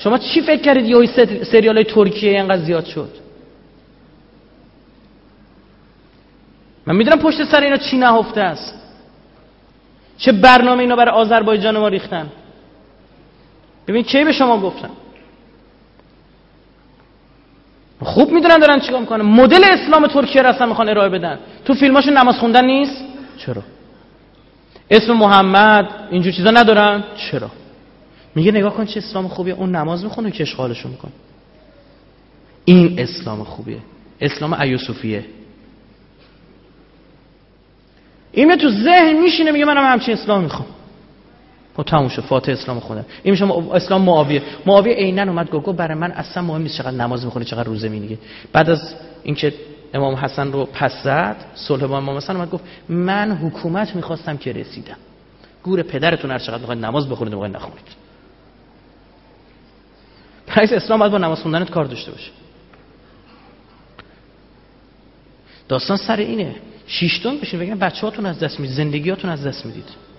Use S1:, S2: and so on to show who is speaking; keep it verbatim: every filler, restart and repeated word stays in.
S1: شما چی فکر کردید یه سریال های ترکیه اینقدر زیاد شد؟ من میدونم پشت سر اینا چی نهفته است، چه برنامه اینا برای آذربایجان ما ریختن. ببین کی به شما گفتم خوب میدونن دارن چیکار میکنن. مدل اسلام ترکیه رو اصلا میخوان ارائه بدن. تو فیلماشون نماز خوندن نیست؟ چرا؟ اسم محمد اینجور چیزا ندارن؟ چرا؟ میگه نگاه کن چه اسلام خوبیه، اون نماز میخونه که اشغالشو میکنه. این اسلام خوبیه، اسلام ایوسوفیه. این تو ذهن میشینه میگه منم همچین اسلام میخوام. خب تموم شد، فاتح اسلام خوندن. این میشه اسلام معاویه. معاویه عیناً اومد گفت برای من اصلا مهم نیست چقدر نماز میخونی چقدر روزه میگیری. بعد از اینکه امام حسن رو پس زد، صلح با امام حسن اومد گفت من حکومت میخواستم که رسیدم. گور پدرتون هر چقدر میخواید نماز بخونید و نخونید. پس اسلام باید با نماز خوندنت کار داشته باشه. داستان سر اینه. شیشتون بشین بگین بچه‌هاتون از دست میدید، زندگیاتون از دست میدید.